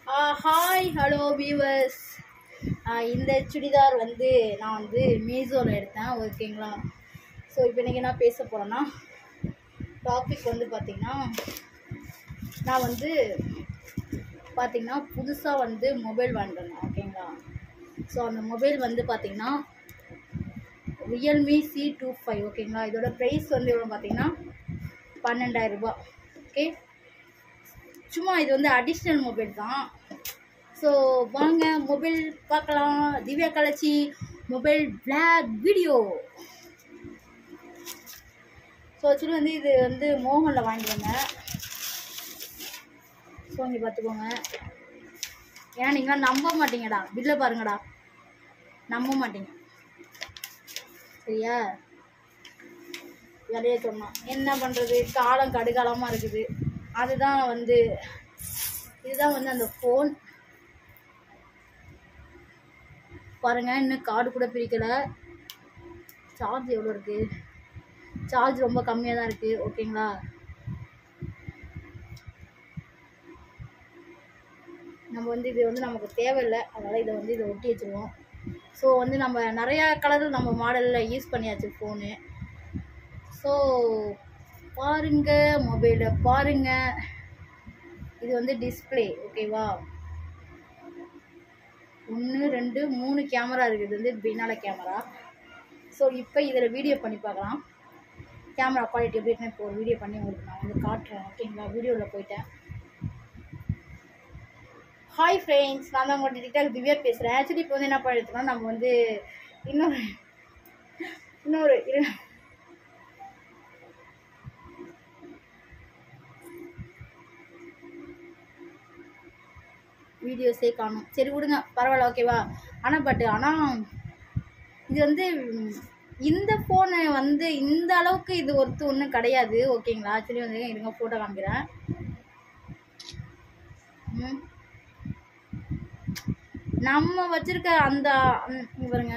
Hi hello viewers. இந்த சுடிதார் வந்து நான் வந்து மீஷோவில் எடுத்தேன், ஓகேங்களா. ஸோ இப்போ இன்றைக்கி என்ன பேச போகிறேன்னா, டாபிக் வந்து பார்த்திங்கன்னா, நான் வந்து பார்த்திங்கன்னா புதுசாக வந்து மொபைல் வாங்கிட்டேன், ஓகேங்களா. ஸோ அந்த மொபைல் வந்து பார்த்திங்கன்னா ரியல்மி C25, ஓகேங்களா. இதோட ப்ரைஸ் வந்து எவ்வளோ பார்த்திங்கன்னா 12,000 ரூபா, ஓகே. சும்மா இது வந்து அடிஷ்னல் மொபைல் தான். ஸோ வாங்க மொபைல் பார்க்கலாம். திவ்யா கலச்சி mobile block video. So actually வந்து இது வந்து மோகனில் வாங்கிடுங்க. ஸோ இங்கே பார்த்துக்கோங்க. ஏன்னா நீங்களாம் நம்ப மாட்டீங்கடா, பில்லை பாருங்கடா, நம்ப மாட்டீங்க, சரியா. வேலையை சொன்னோம், என்ன பண்ணுறது, காலம் கடுகாலமாக இருக்குது. அதுதான் வந்து இதுதான் வந்து அந்த ஃபோன் பாருங்கள். இன்னும் கார்டு கூட பிரிக்கலை. சார்ஜ் எவ்வளோ இருக்குது? சார்ஜ் ரொம்ப கம்மியாக தான் இருக்குது, ஓகேங்களா. நம்ம வந்து இது வந்து நமக்கு தேவையில்லை, அதனால் இதை வந்து இதை ஒட்டி வச்சுருவோம். ஸோ வந்து நம்ம நிறையா கலரில் நம்ம மாடலில் யூஸ் பண்ணியாச்சு ஃபோனு. ஸோ பாருங்கள், மொபைலை பாருங்கள். இது வந்து டிஸ்பிளே, ஓகேவா. 1 2 3 கேமரா இருக்குது. இது வந்து பின்னால கேமரா. ஸோ இப்போ இதில் வீடியோ பண்ணி பார்க்கலாம். கேமரா குவாலிட்டி எப்படி இருக்குன்னு இப்போ ஒரு வீடியோ பண்ணி உங்களுக்கு நான் வந்து காட்டுறேன், ஓகேங்களா. வீடியோவில் போயிட்டேன். ஹாய் ஃப்ரெண்ட்ஸ், நான் தான் உங்கள்கிட்ட டிக்டாக் திவ்யா பேசுகிறேன். ஆக்சுவலி இப்போ வந்து என்ன பண்ணிட்டுனா, நம்ம வந்து இன்னொரு வீடியோஸே காணும். சரி விடுங்க, பரவாயில்ல, ஓகேவா. ஆனால் இது வந்து இந்த ஃபோனு வந்து இந்த அளவுக்கு இது ஒன்றும் கிடையாது, ஓகேங்களா. ஆக்சுவலி வந்து இருங்க ஃபோட்டோ காமிக்கிறேன். நம்ம வச்சுருக்க அந்த பாருங்க,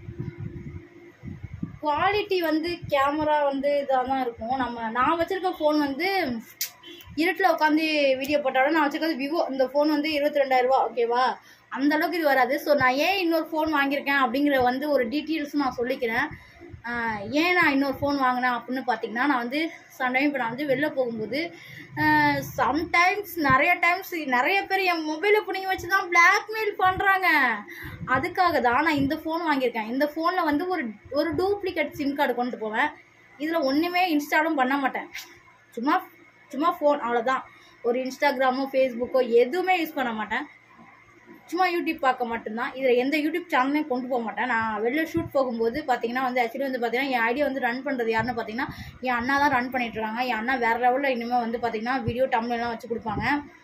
குவாலிட்டி வந்து கேமரா வந்து இதாக தான் இருக்கும். நான் வச்சுருக்க ஃபோன் வந்து இருட்டில் உட்காந்து வீடியோ போட்டாலும் நான் வச்சுருக்கிறது விவோ. இந்த ஃபோன் வந்து 22,000 ரூபா, ஓகேவா. அந்த அளவுக்கு இது வராது. ஸோ நான் ஏன் இன்னொரு ஃபோன் வாங்கியிருக்கேன் அப்படிங்கிற வந்து ஒரு டீட்டெயில்ஸும் நான் சொல்லிக்கிறேன். ஏன் நான் இன்னொரு ஃபோன் வாங்கினேன் அப்படின்னு பார்த்தீங்கன்னா, நான் வந்து சம்டைம் இப்போ நான் வந்து வெளில போகும்போது சம்டைம்ஸ் நிறைய பேர் என் மொபைலை பிடிங்கி வச்சு தான் பிளாக்மெயில் பண்ணுறாங்க. அதுக்காக தான் நான் இந்த ஃபோன் வாங்கியிருக்கேன். இந்த ஃபோனில் வந்து ஒரு டூப்ளிகேட் சிம் கார்டு கொண்டு போவேன். இதில் ஒன்றுமே இன்ஸ்டாலும் பண்ண மாட்டேன். சும்மா ஃபோன், அவ்வளோதான். ஒரு இன்ஸ்டாகிராமோ ஃபேஸ்புக்கோ எதுவுமே யூஸ் பண்ண மாட்டேன். சும்மா யூடியூப் பார்க்க மட்டும்தான். இதில் எந்த யூடியூப் சேனலையும் கொண்டு போக மாட்டேன். நான் வெளில ஷூட் போகும்போது பார்த்தீங்கன்னா வந்து ஆக்சுவலி வந்து பார்த்தீங்கன்னா என் ஐடியா வந்து ரன் பண்ணுறது யாருன்னு பார்த்தீங்கன்னா என் அண்ணா தான் ரன் பண்ணிட்டுருக்காங்க. என் அண்ணா வேறு லெவலில் இனிமேல் வந்து பார்த்தீங்கன்னா வீடியோ டம்ப்ளைன்லாம் வச்சு கொடுப்பாங்க.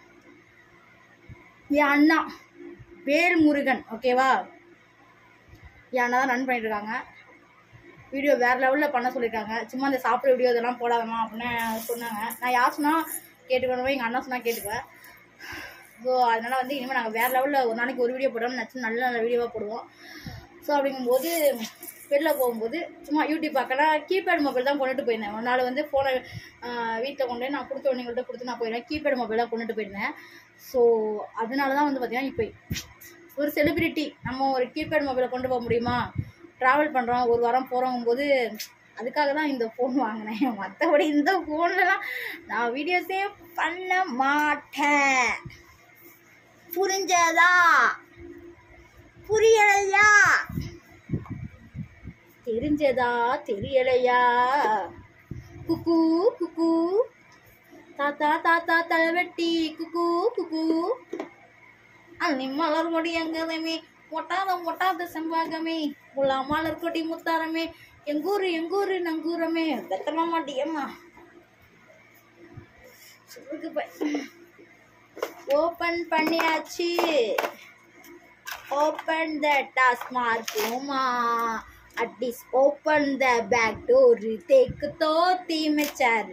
என் அண்ணா வேல்முருகன், ஓகேவா. என் அண்ணா தான் ரன் பண்ணிட்டுருக்காங்க. வீடியோ வேறு லெவலில் பண்ண சொல்லியிருக்காங்க. சும்மா இந்த சாப்பிட்ற வீடியோ இதெல்லாம் போடாதமா அப்படின்னு சொன்னாங்க. நான் யார் சொன்னால் கேட்டுக்கணும், எங்கள் அண்ணா சொன்னால் கேட்டுக்குவேன். ஸோ அதனால் வந்து இனிமேல் நாங்கள் வேறு லெவலில் ஒரு நாளைக்கு ஒரு வீடியோ போடுறோம்னு நினச்சி நல்ல வீடியோவாக போடுவோம். ஸோ அப்படிங்கும்போது வெளில போகும்போது சும்மா யூடியூப் பார்க்கலாம். கீபேட் மொபைல் தான் கொண்டுட்டு போயிருந்தேன். ஒரு நாள் வந்து ஃபோனை வீட்டில் கொண்டு நான் கொடுத்தவங்கள்ட்ட கொடுத்து நான் போயிருந்தேன். கீபேட் மொபைல் தான் கொண்டுட்டு போயிருந்தேன். ஸோ அதனால தான் வந்து பார்த்திங்கன்னா இப்போ ஒரு செலிப்ரிட்டி நம்ம ஒரு கீபேட் மொபைலை கொண்டு போக முடியுமா? ட்ராவல் பண்ணுறோம், ஒரு வாரம் போகிறோங்கும்போது அதுக்காக தான் இந்த ஃபோன் வாங்கினேன். மற்றபடி இந்த ஃபோன்லலாம் நான் வீடியோஸே பண்ண மாட்டேன். புரிஞ்சதா? புரியலையா? தெரிஞ்சதா? தெரியலையா? குக்கு குக்கு தாத்தா தாத்தா தலைவெட்டி குக்கு குக்கு அன்னி மலர் கொடி எங்கதமே ஒட்டாத செம்பாகமே உள்ள மலர் கொடி முத்தாரமே எங்கூரு நங்கூரமே வெத்தமா மாட்டியம்மா ஓப்பன் பண்ணியாச்சு. ஓப்பன் த டாஸ்மார்க் பூமா at least open the back door தேக்கு தோத்தி மெச்சார்.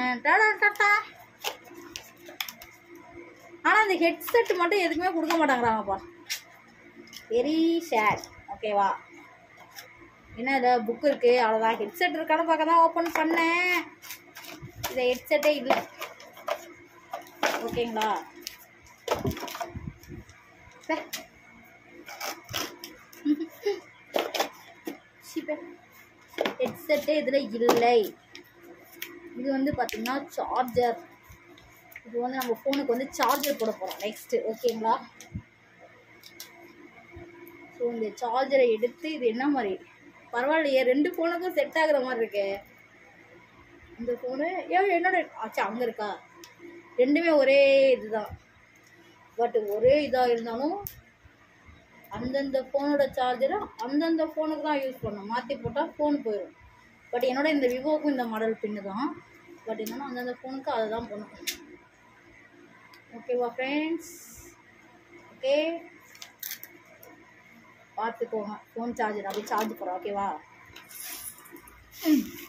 ஆனால் இந்த ஹெட்செட் மட்டும் எதுக்குமே கொடுக்க மாட்டாங்கிறாங்கப்பா. வெரி ஷேட், ஓகேவா. என்ன இதில் புக் இருக்குது, அவ்வளோதான். ஹெட்செட் இருக்கான்னு பார்க்க தான் ஓப்பன் பண்ணேன். இதை ஹெட்செட்டே இல்லை, ஓகேங்களா. ஹெட்செட்டே இதில் இல்லை. இது வந்து பார்த்தீங்கன்னா சார்ஜர். இது வந்து நம்ம ஃபோனுக்கு வந்து சார்ஜர் போட போகிறோம் நெக்ஸ்ட்டு. ஓகேங்களா? ஸோ இந்த சார்ஜரை எடுத்து இது என்ன மாதிரி பரவாயில்லையே, 2 ஃபோனுக்கும் செட் ஆகுற மாதிரி இருக்கு. இந்த ஃபோனு என்னோட ஆச்சா அங்கே இருக்கா, 2மே ஒரே இதுதான். பட் ஒரே இதாக இருந்தாலும் அந்தந்த ஃபோனோட சார்ஜரை அந்தந்த ஃபோனுக்கு தான் யூஸ் பண்ணணும். மாற்றி போட்டால் ஃபோன் போயிடும். பட் என்னோட இந்த விவோவுக்கும் இந்த மாடல் பின்னு தான். பட் என்னன்னா அந்தந்த ஃபோனுக்கு அதை தான் பண்ணணும். ஓகேவா ஃப்ரெண்ட்ஸ்? ஓகே, பார்த்துக்கோங்க. ஃபோன் சார்ஜர் அப்படியே சார்ஜ் போகிறோம். ஓகேவா?